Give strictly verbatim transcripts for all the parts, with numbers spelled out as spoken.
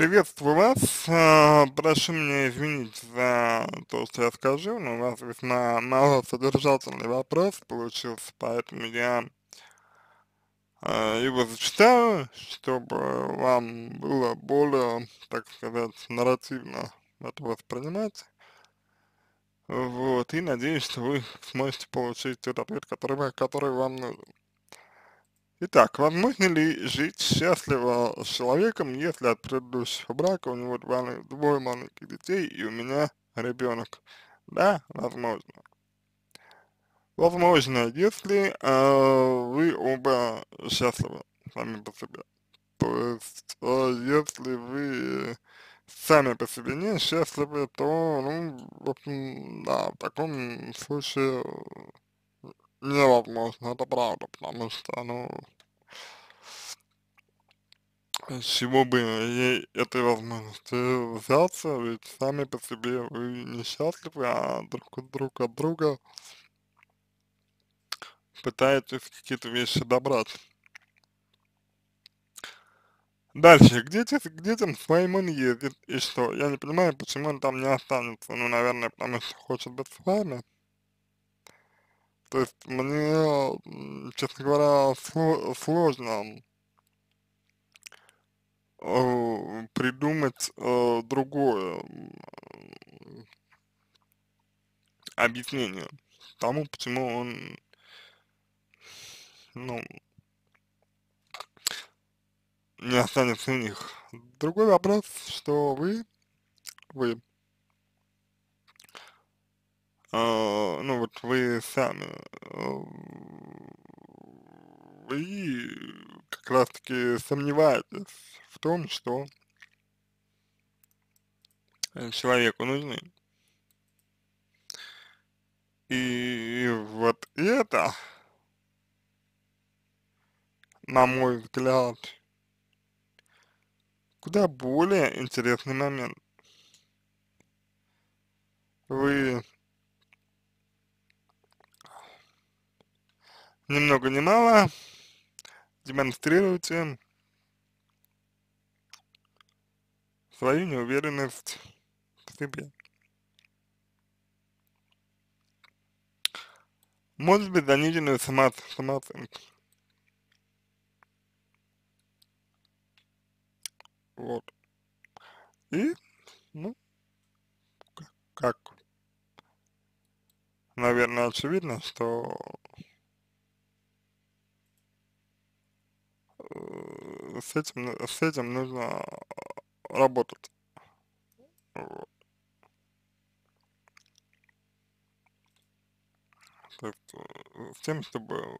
Приветствую вас. А, Прошу меня извинить за то, что я скажу, но у вас весьма малосодержательный вопрос получился, поэтому я а, его зачитаю, чтобы вам было более, так сказать, нарративно это воспринимать. Вот, и надеюсь, что вы сможете получить тот ответ, который, вы- который вам нужен. Итак, возможно ли жить счастливо с человеком, если от предыдущего брака у него два, ма- двое маленьких детей и у меня ребенок? Да, возможно. Возможно, если э, вы оба счастливы сами по себе. То есть, э, если вы сами по себе не счастливы, то, ну, в общем, да, в таком случае невозможно, это правда, потому что, ну, с чего бы ей этой возможности взяться, ведь сами по себе вы несчастливы, а друг от друг от друга пытаетесь какие-то вещи добрать. Дальше, к, дети, к детям своим он ездит, и что? Я не понимаю, почему он там не останется. Ну, наверное, потому что хочет быть с вами. То есть мне, м, честно говоря, сло- сложно э, придумать э, другое м, объяснение тому, почему он, ну, не останется у них. Другой вопрос, что вы, вы, э, ну вот вы сами, э, вы как раз таки сомневаетесь в том, что э, человеку нужны. И вот это, на мой взгляд, куда более интересный момент. Вы ни много ни мало демонстрируете свою неуверенность в себе. Может быть, заниженную само самооценку. Вот. И, ну, как, наверное, очевидно, что э, с этим, nu- с этим нужно работать. Вот. То есть э, с тем, чтобы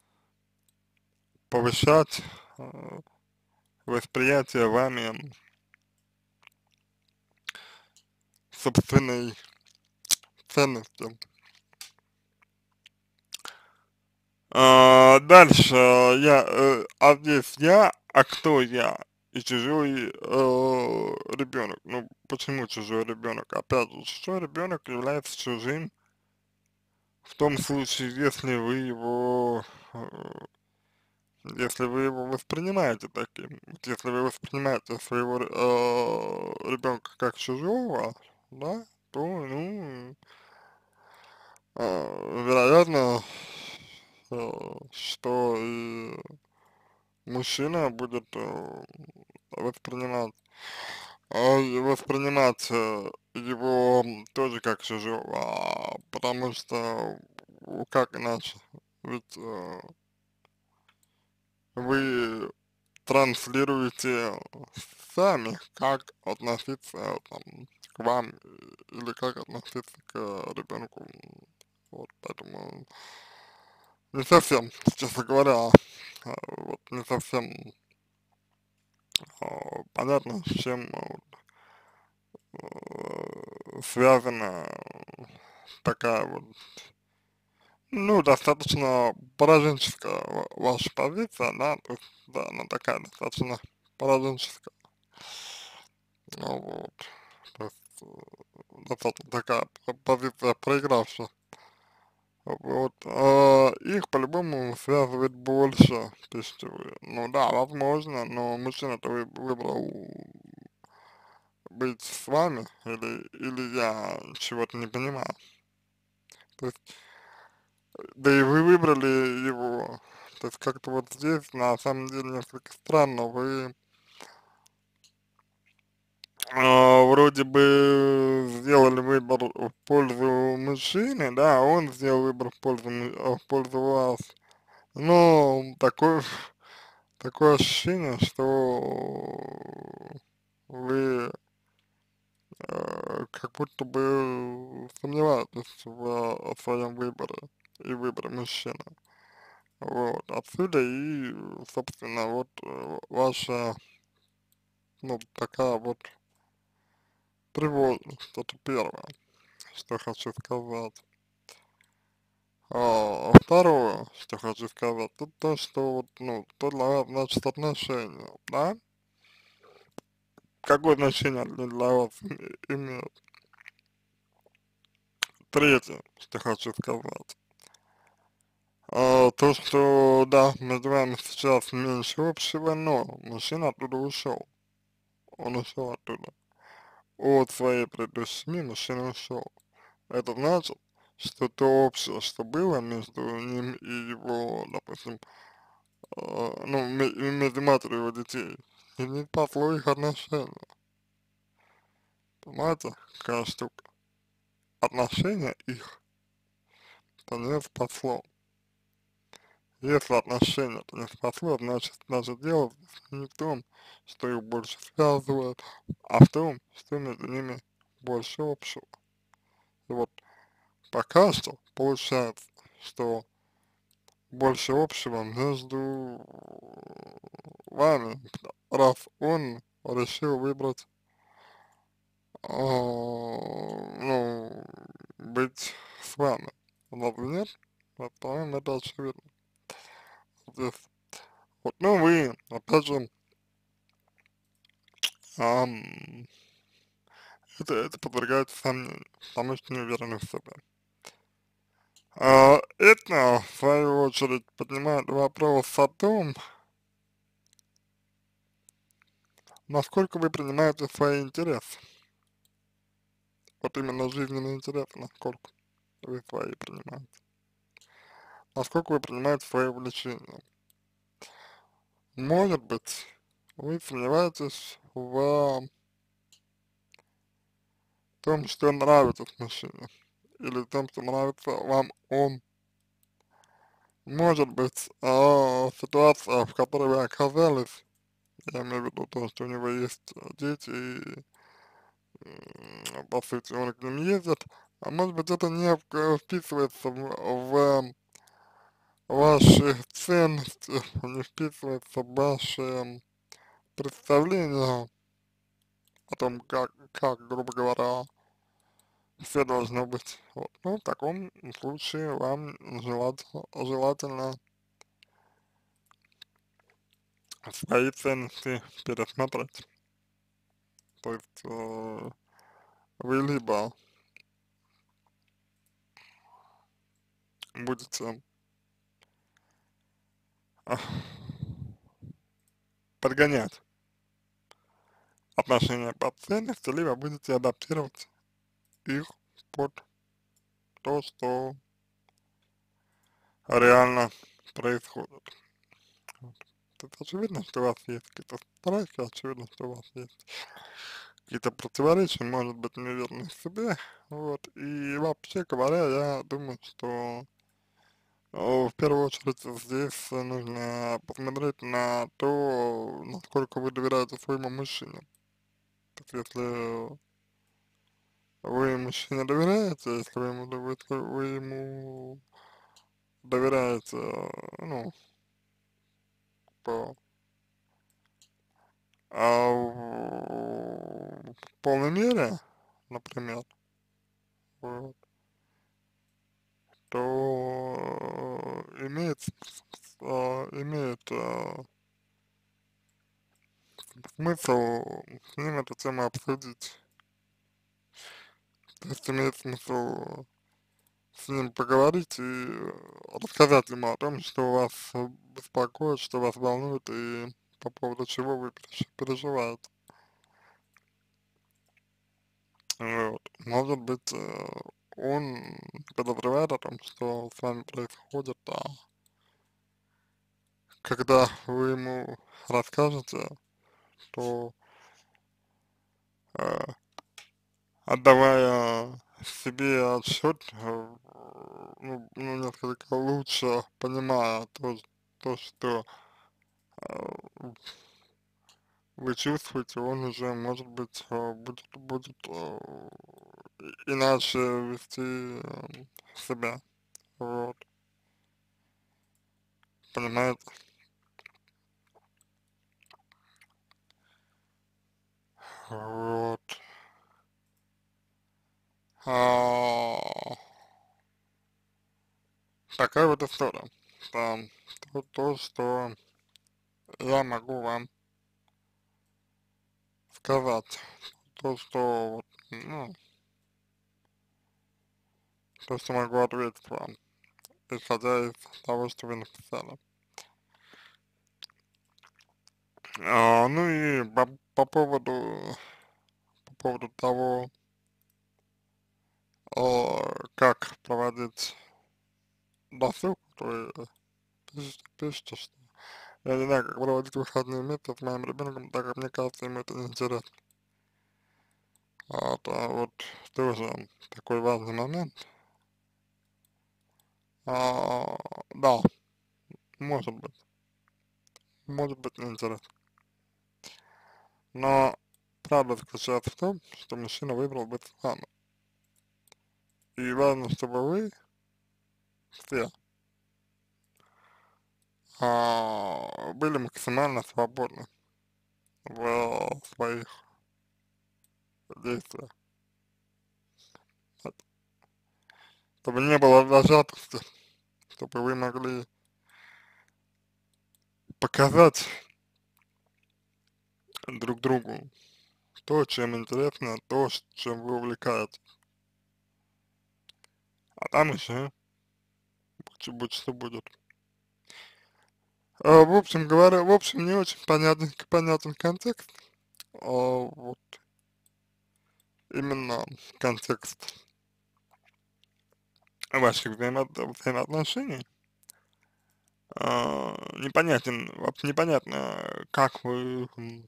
повышать э, восприятие вами собственной ценности. А, дальше я, э, а здесь я, а кто я? И чужой э, ребенок. Ну, почему чужой ребенок? Опять же, чужой ребенок является чужим в том случае, если вы его, э, если вы его воспринимаете таким. Вот если вы воспринимаете своего э, ребенка как чужого, да, то, ну, э, вероятно, э, что и мужчина будет э, воспринимать, а, и воспринимать э, его тоже как чужого, а, потому что ну, как иначе? Ведь э, вы транслируете сами, как относиться там, к вам или как относиться к ребенку. Вот, поэтому не совсем, честно говоря, а, вот не совсем а, понятно, с чем э, связана такая вот, ну, достаточно пораженческая ва- ваша позиция, да, то есть, да, она такая достаточно пораженческая, ну, вот, то есть, э, достаточно такая п- позиция проигравшая, вот, а их по-любому связывает больше, пишите вы, ну да, возможно, но мужчина-то вы- выбрал быть с вами, или, или я чего-то не понимаю. То есть, да и вы выбрали его, то есть как-то вот здесь на самом деле несколько странно, вы а, вроде бы сделали выбор в пользу мужчины, да, а он сделал выбор в пользу, му- а, в пользу вас, но такое, такое ощущение, что вы э, как будто бы сомневаетесь в, в своем выборе и выборе мужчины. Вот, отсюда и, собственно, вот э, ваша, ну, такая вот тревожность, это первое, что хочу сказать. А второе, что хочу сказать, это то, что вот, ну, то для вас значит отношения, да? Какое значение они для вас име- имеют? Третье, что хочу сказать. А, то, что, да, между вами сейчас меньше общего, но мужчина оттуда ушел. Он ушел оттуда. От своей предыдущей семьи мужчина ушел. Это значит, что то общее, что было между ним и его, допустим, э, ну, ме- между матерью его детей, и не спасло их отношения. Понимаете, какая штука? Отношения их это не спасло. Если отношения это не спасло, значит, значит дело не в том, что их больше связывает, а в том, что между ними больше общего. И вот пока что получается, что больше общего между вами, раз он решил выбрать, а, ну, быть с вами. Разве нет? Вот, по-моему, это очевидно здесь. Вот, ну, вы, опять же, ам, это, это подвергает сомнению, потому что не уверены в себе. А, это, в свою очередь, поднимает вопрос о том, насколько вы принимаете свои интересы. Вот именно жизненные интересы, насколько вы свои принимаете. Насколько вы принимаете свои увлечения. Может быть, вы сомневаетесь в том, что нравится мужчине, или в том, что нравится вам он. Может быть, а, ситуация, в которой вы оказались, я имею в виду то, что у него есть э, дети, и, м, по сути, он к ним ездит, а может быть, это не в- вписывается в, в ваши ценности, не вписывается в ваши представления о том, как, как, грубо говоря, все должно быть. Вот. Ну, в таком случае вам желательно, желательно свои ценности пересмотреть. То есть э, вы либо будете а, подгонять отношения под ценности, либо будете адаптировать их под то, что реально происходит. Вот. Это очевидно, что у вас есть какие-то страхи, очевидно, что у вас есть какие-то противоречия, может быть, неуверенность в себе, вот, и вообще говоря, я думаю, что э, в первую очередь здесь нужно посмотреть на то, насколько вы доверяете своему мужчине. То есть, если вы мужчине доверяете, если вы ему, дов- если вы ему доверяете, э, ну, по, а в в полной мере, например, вот, то имеет, с- с- а, имеет а, смысл с ним эту тему обсудить. То есть имеет смысл с ним поговорить и э, рассказать ему о том, что вас э, беспокоит, что вас волнует и по поводу чего вы переж- переживаете. Вот. Может быть, э, он подозревает о том, что с вами происходит, а когда вы ему расскажете, то э, отдавая себе отсчет, э, ну, ну, несколько лучше понимая то, то что э, вы чувствуете, он уже, может быть, э, будет, будет э, и- иначе вести э, себя, вот, понимаете, вот. А, такая вот история. Там то, то, что я могу вам сказать, то, что, вот, ну, то, что могу ответить вам, исходя из того, что вы написали. А, ну и по, по поводу, по поводу того, а, как проводить досуг, то вы пишете, пишете, что я не знаю, как проводить выходные вместе с моим ребенком, так как мне кажется, ему это неинтересно. А, то вот тоже такой важный момент. А, да, может быть, может быть неинтересно. Но правда заключается в том, что мужчина выбрал быть с вами. И важно, чтобы вы все а, были максимально свободны в своих действиях. Вот. Чтобы не было зажатости, чтобы вы могли показать друг другу то, чем интересно, то, чем вы увлекаетесь. А там еще будь, будь что будет. А, в общем говоря, в общем, не очень понятен, понятен контекст. А, вот именно контекст ваших взаимо взаимоотношений. А, непонятен, вообще непонятно, как вы м,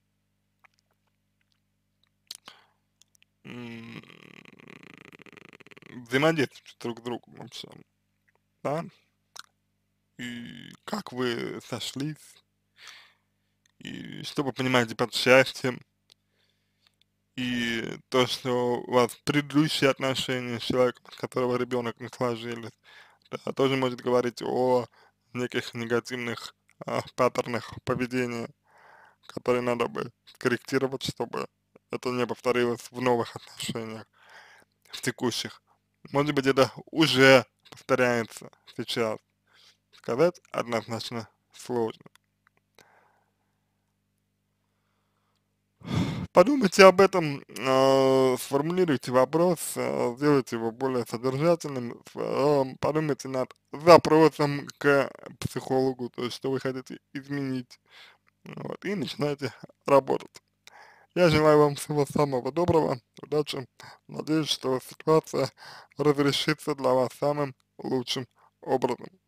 м, взаимодействуете друг с другом вообще, да, и как вы сошлись, и что вы понимаете под счастьем, и то, что у вас предыдущие отношения с человеком, от которого ребенок не сложились, да, тоже может говорить о неких негативных а, паттернах поведения, которые надо бы корректировать, чтобы это не повторилось в новых отношениях, в текущих. Может быть, это уже повторяется сейчас. Сказать однозначно сложно. Подумайте об этом, э, сформулируйте вопрос, э, сделайте его более содержательным, э, подумайте над запросом к психологу, то есть что вы хотите изменить, вот, и начинайте работать. Я желаю вам всего самого доброго, удачи, надеюсь, что ситуация разрешится для вас самым лучшим образом.